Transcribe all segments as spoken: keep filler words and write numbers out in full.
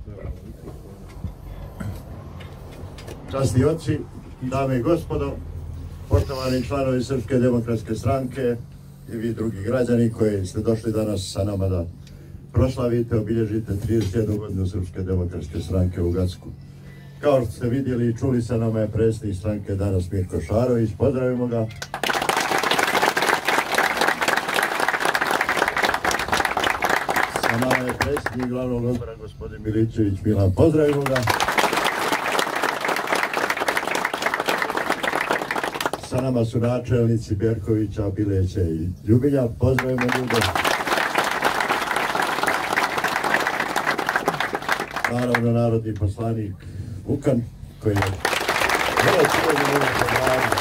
Časni oci, dame i gospodo, poštovani članovi Srpske demokratske stranke i vi drugi građani koji ste došli danas sa nama da proslavite, obilježite trideset jednu godinu Srpske demokratske stranke u Gacku. Kao što ste vidjeli i čuli, sa nama je predsjednik stranke danas Mirko Šarović, pozdravimo ga. Sa nama je predsjednik glavnog odbora gospodin Miličević Milan, pozdravimo ga. Sa nama su načelnici Berkovića, Bileća i Ljubilja, pozdravimo ljude. Naravno, narodni poslanik Vukan, koji je vrlo cijeli u gradu.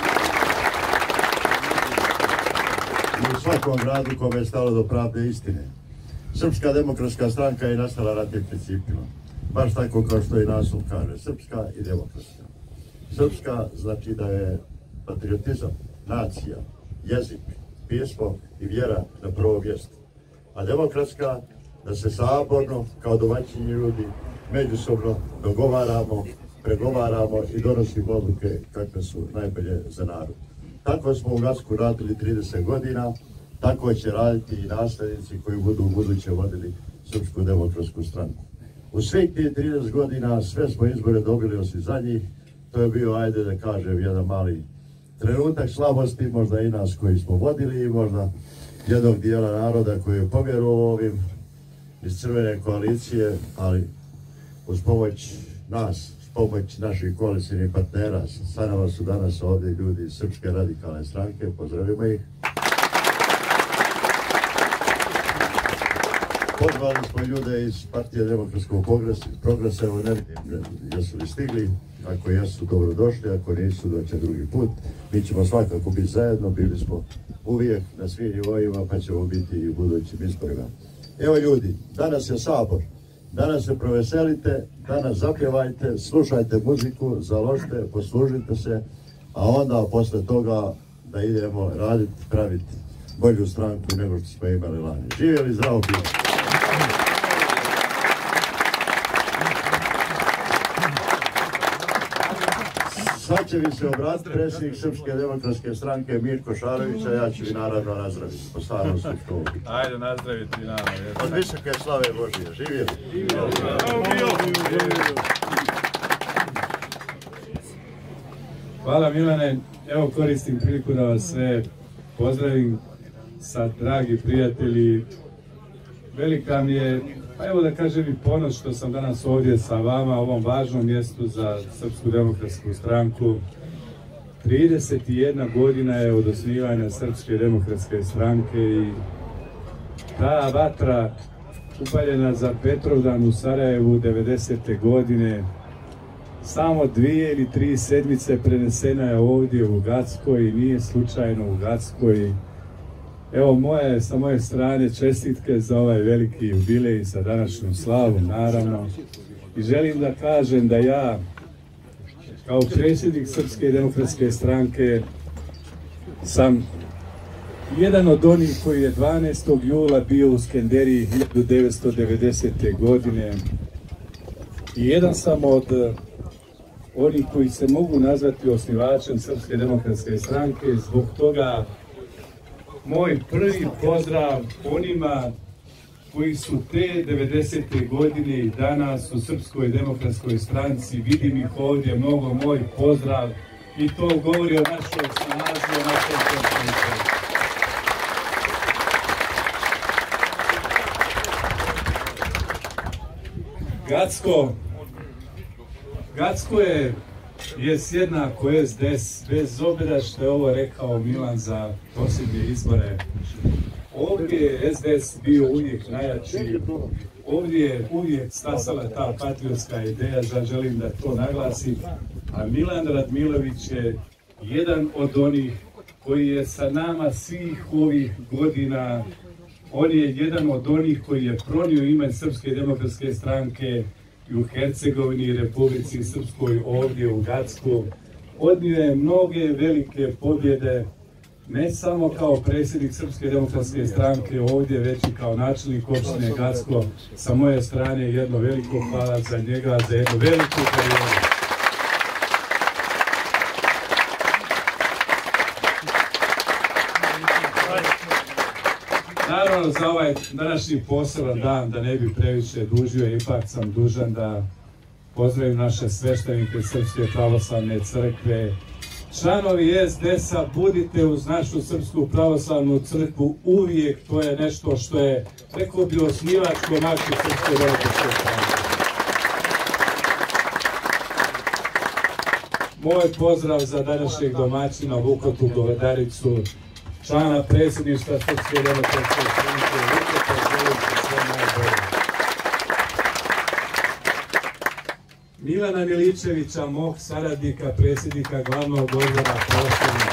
I u svakom gradu kome je stalo do pravde i istine. Srpska demokratska stranka je nastala ratnim principima. Baš tako kao što i naslov kaže, srpska i demokratska. Srpska znači da je patriotizam, nacija, jezik, pismo i vjera na prvo mjesto. A demokratska da se saborno, kao domaćini ljudi, međusobno dogovaramo, pregovaramo i donosimo odluke kakve su najbolje za narod. Tako smo u Gacku radili trideset godina, tako će raditi i nasljednici koji budu u buduće vodili Srpsku demokratsku stranku. U svih tih trideset godina sve smo izbore dobili osim zadnjih. To je bio, ajde da kažem, jedan mali trenutak slabosti, možda i nas koji smo vodili i možda jednog dijela naroda koji je povjerovao ovim iz crvene koalicije, ali uz pomoć nas, uz pomoć naših koalicijnih partnera, sa nama su danas ovdje ljudi iz Srpske radikalne stranke, pozdravimo ih. Pozvali smo ljude iz Partije demokratskog progresa, evo ne vidim jesu li stigli, ako jesu dobrodošli, ako nisu doće drugi put. Mi ćemo svakako biti zajedno, bili smo uvijek na svim nivoima, pa ćemo biti i u budućim izborima. Evo ljudi, danas je Sabor, danas se proveselite, danas zapjevajte, slušajte muziku, založite, poslužite se, a onda posle toga da idemo raditi, praviti bolju stranku nego što smo imali lani. Živjeli, zdravo bilo! Sad će mi se obratiti predsjednik Srpske demokratske stranke Mirko Šarović, a ja ću vi naravno nazdraviti po starom srpskom. Ajde nazdraviti naravno. Od visoke slave Božije. Živjeli! Hvala Milane. Evo koristim priliku da vas sve pozdravim sa dragi prijatelji. Velika mi je, pa evo da kažem i ponos što sam danas ovdje sa vama u ovom važnom mjestu za Srpsku demokratsku stranku. trideset jedna godina je od osnivanja Srpske demokratske stranke i ta vatra upaljena za Petrovdan u Sarajevu devedesete godine samo dvije ili tri sedmice prenesena je ovdje u Gackoj i nije slučajno u Gackoj. Evo moje, sa moje strane čestitke za ovaj veliki jubilej sa današnjom slavom, naravno. I želim da kažem da ja, kao predsjednik Srpske demokratske stranke, sam jedan od onih koji je dvanaestog jula bio u Skenderiji hiljadu devetsto devedesete. godine. I jedan sam od onih koji se mogu nazvati osnivačem Srpske demokratske stranke, zbog toga moj prvi pozdrav onima koji su te devedesete. godine i danas u Srpskoj demokratskoj stranci, vidim ih ovdje mnogo, moj pozdrav i to govori o našoj snazi, o našoj kontinuitetu. Gacko, Gacko je jes jednako es de es, bez obzira što je ovo rekao Milan za posljednje izbore. Ovdje je es de es bio uvijek najjači, ovdje je uvijek stasala ta patriotska ideja, da želim da to naglasim, a Milan Radmilović je jedan od onih koji je sa nama svih ovih godina. On je jedan od onih koji je pronio ime Srpske demokratske stranke i u Hercegovini i Republici Srpskoj ovdje u Gacku. Odnio je mnoge velike pobjede, ne samo kao predsjednik Srpske demokratske stranke ovdje, već i kao načelnik opštine Gacko. Sa moje strane jedno veliko hvala za njega, za jednu veliku karijeru. Naravno, za ovaj današnji poseban dan, da ne bi previše dužio, ipak sam dužan da pozdravim naše sveštenike Srpske pravoslavne crkve. Članovi S D S-a, budite uz našu Srpsku pravoslavnu crkvu uvijek, to je nešto što je, rekao bi, osnivačko naše Srpske demokratske stranke. Moj pozdrav za današnjeg domaćina Vukotu Govedaricu, člana predsjedništva Srpske demokratske stranke. Vukotu, želim se sve najbolje. Milana Miličevića, mog saradnika, predsjednika glavnog odbora prostornog.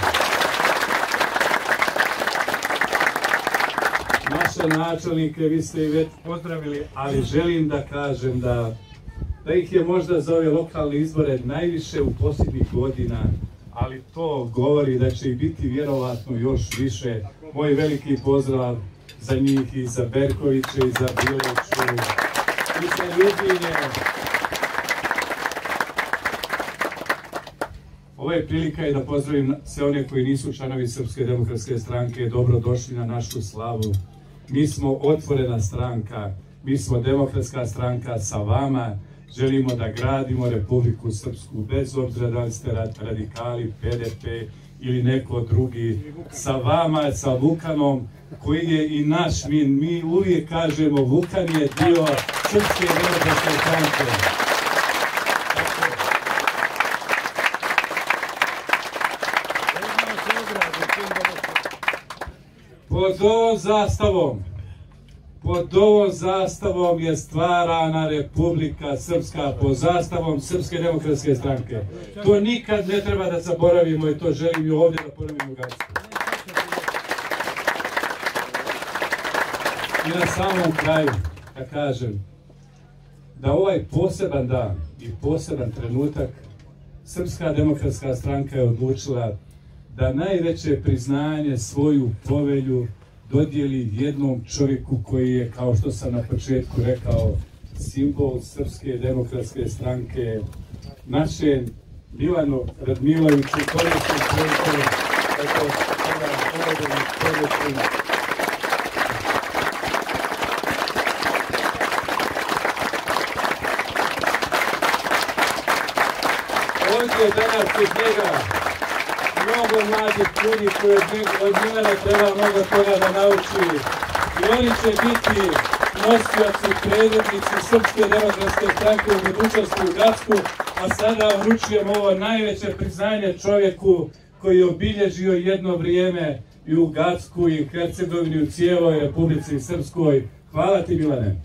Naše načelnike vi ste i već pozdravili, ali želim da kažem da, da ih je možda za ove lokalne izbore najviše u posljednjih godina, ali to govori da će ih biti vjerovatno još više. Moj veliki pozdrav za njih i za Berkovića i za Bileću i za Ljubinje. Ovo je prilika i da pozdravim sve one koji nisu članovi Srpske demokratske stranke. Dobrodošli na našu slavu. Mi smo otvorena stranka, mi smo demokratska stranka sa vama. Želimo da gradimo Republiku Srpsku, bez obzira da li ste radikali, P D P ili neko drugi. Sa vama, sa Vukanom, koji je i naš min. Mi uvijek kažemo, Vukan je dio Srpske demokratske stranke. Pod ovom zastavom, pod ovom zastavom je stvarana Republika Srpska, pod zastavom Srpske demokratske stranke. To nikad ne treba da zaboravimo i to želim i ovdje da ponovim u Gacku. I na samom kraju da kažem da ovaj poseban dan i poseban trenutak Srpska demokratska stranka je odlučila da najveće priznanje, svoju povelju, dodijeli jednom čovjeku koji je, kao što sam na početku rekao, simbol Srpske demokratske stranke, našem Milanu Radmiloviću, korisnom čovjeku, eto, ovaj čovjeku. Ovdje danas kod njega mnogo mladih ljudi koji od Milana treba mnogo toga da nauči. I oni će biti nosioci, predvodnici Srpske demokratske stranke u budućnosti u Gacku, a sada vručujemo ovo najveće priznanje čovjeku koji je obilježio jedno vrijeme i u Gacku i Hercegovini, u cijeloj Republici Srpskoj. Hvala ti, Milane.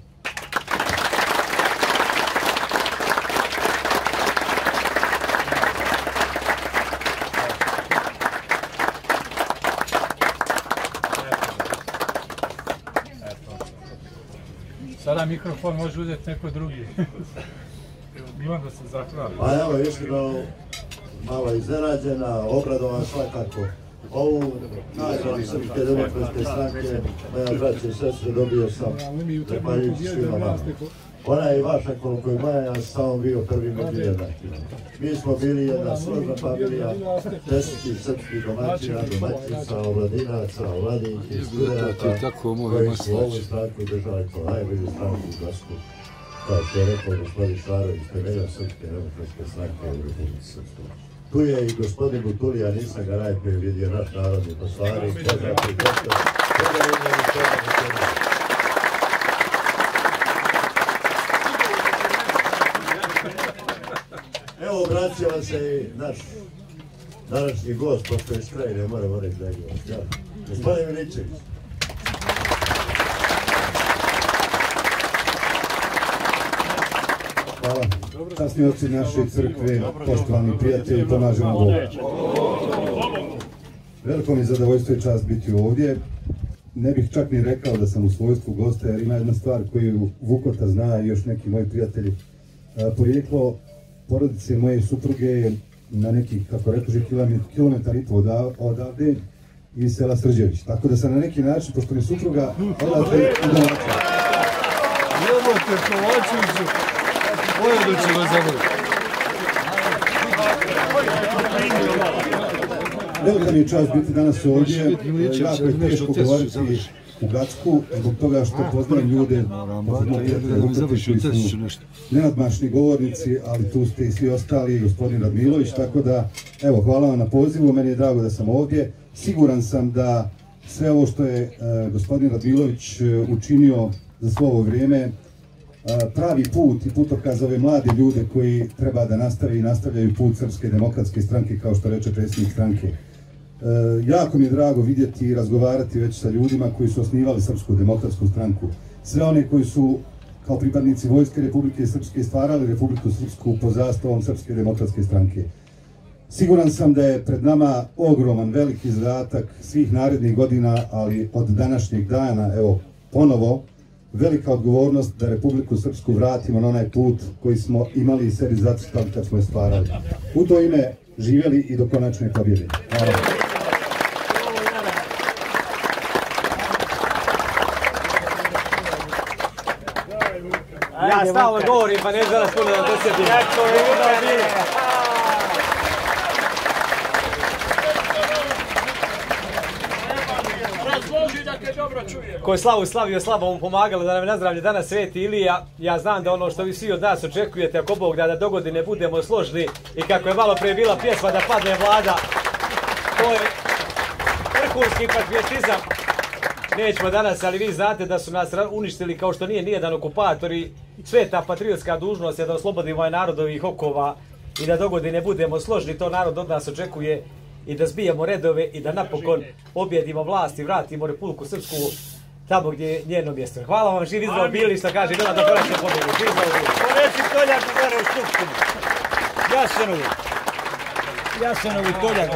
Sada mikrofon može uzeti neko drugi. Milan da se zahvali. Pa evo, iskreno, malo iznenađena, obradovan svakako. Ovu nagradu Srpske demokratske stranke, moja braća i sestre, dobio sam zahvaljujući svima vama. Ona je i vaša koliko je moja, ja sam samo bio prvi među jednakima. Mi smo bili jedna složna familija, desetih srpskih domaćina, domaćica, omladinaca, omladinki, studenta, koji su ovu stranku držali kao najbolju stranku u Gacku. Kao što je rekao gospodin Šarović, temelja Srpske demokratske stranke u Republici Srpskoj. Tu je i gospodin Butulija, nisam ga najprije vidio, naš narodni poslanik, poznati doktor, koga je imali toga Butulija. Evo, obraća vam se i naš današnji gost, pošto je iz Krajine, moramo reći da je gost. Gospodin Miličević. Hvala. Časni oci naše crkve, poštovani prijatelji, pomažemo Bogu. Veliko mi je zadovoljstvo i čast biti ovdje. Ne bih čak ni rekao da sam u svojstvu gosta, jer ima jedna stvar koju Vukota zna i još neki moji prijatelji. Porijeklo porodice moje supruge je na nekih, kako rekože, kilometar i po odavde. iz sela Srđević. Tako da sam na neki način, pošto mi supruga odate u domaću. Jebote, Kovačeviću, pojedu ćemo za moj. Velika mi je čast biti danas ovdje, jako je teško govoriti u Gacku, zbog toga što poznajem ljude, koji su nenadmašni govornici, ali tu ste i svi ostali, gospodin Radmilović, tako da, evo, hvala vam na pozivu, meni je drago da sam ovdje. Siguran sam da sve ovo što je gospodin Radmilović učinio za svo ovo vrijeme, pravi put i putokaz za ove mlade ljude koji treba da nastave i nastavljaju put Srpske demokratske stranke, kao što reče predsjednik stranke. E, jako mi je drago vidjeti i razgovarati već sa ljudima koji su osnivali Srpsku demokratsku stranku. Sve one koji su kao pripadnici Vojske Republike Srpske stvarali Republiku Srpsku pod zastavom Srpske demokratske stranke. Siguran sam da je pred nama ogroman, veliki zadatak svih narednih godina, ali od današnjeg dana, evo, ponovo, velika odgovornost da Republiku Srpsku vratimo na onaj put koji smo imali i sebi zacrtali kad smo je stvarali. U to ime živjeli i do konačne pobjede. Hvala. Ja stalno govorim, pa ne znam puno da dosjetim. Ko je slavu slavio, slabo mu pomagalo da nam je nazdravlje danas Sveti Ilija. Ja znam da ono što vi svi od nas očekujete, ako Bog da, da do godine budemo složni i kako je malo prije bila pjesma da padne vlada, to je vrhunski patriotizam. Nećemo danas, ali vi znate da su nas uništili kao što nije nijedan okupator i sveta patriotska dužnost je da oslobodimo ovaj narod ovih okova i da do godine budemo složni, to narod od nas očekuje. I da zbijemo redove i da napokon pobjedimo vlast i vratimo Republiku Srpsku tamo gdje je njeno mjesto. Hvala vam, živ Izrael bili, što kaže Mila do konačne pobjede. Živ Izrael bili. Poreci Toljak u gore u Skupštinu. Jasenovi. Jasenovi Toljak.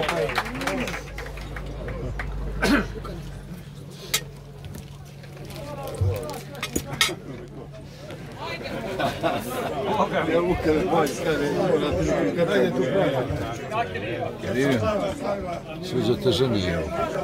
Sve za te žene je.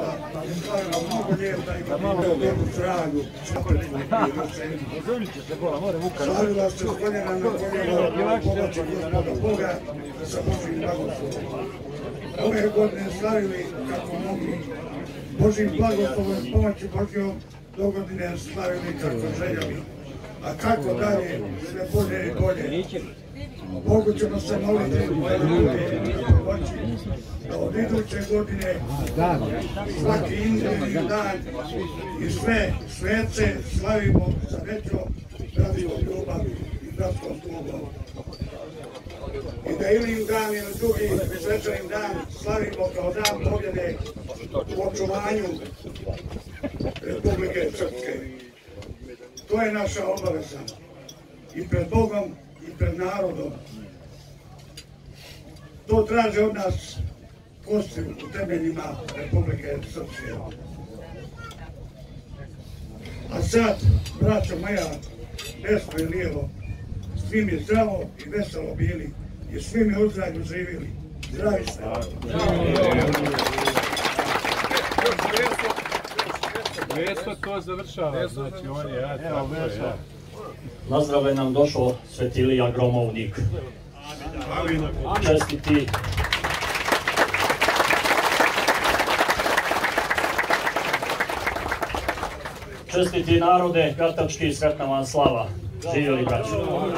Slavila se koljena na koljena, pomoći gospoda Boga sa Božim blagoslovom. Ove godine slavili kako mogli Božim blagoslovom i pomoći Božjom, do godine slavili kako željeli. A kako dalje, sve bolje i bolje. Bogu ćemo se moliti da bude moći da od iduće godine svaki individualni dan i sve svece slavimo sa većom bratskom ljubavi i bratskom tugom. I da Ilijin dan ili drugi svečanim dan slavimo kao dan pobjede u očuvanju Republike Srpske. To je naša obaveza i pred Bogom i pred narodom. To traže od nas kosti u temeljima Republike Srpske. A sad, braćo moja, desno i lijevo, svi mi zdravo i veselo bili i svi mi u zdravlju živjeli. Zdravi ste! Veso to završava, znači on je, ja, tako je, ja. Nazdrav je nam došao Sveti Ilija Gromovnik. Čestiti Čestiti narode, Kartački, sretna vam slava. Živjeli braći.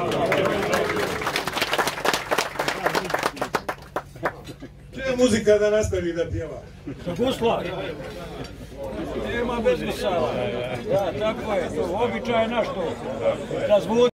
Čija muzika da nastavi da pjeva? Guslav. Nema bez misala. Ja, tako je, to običaj naš to. Da zvuči.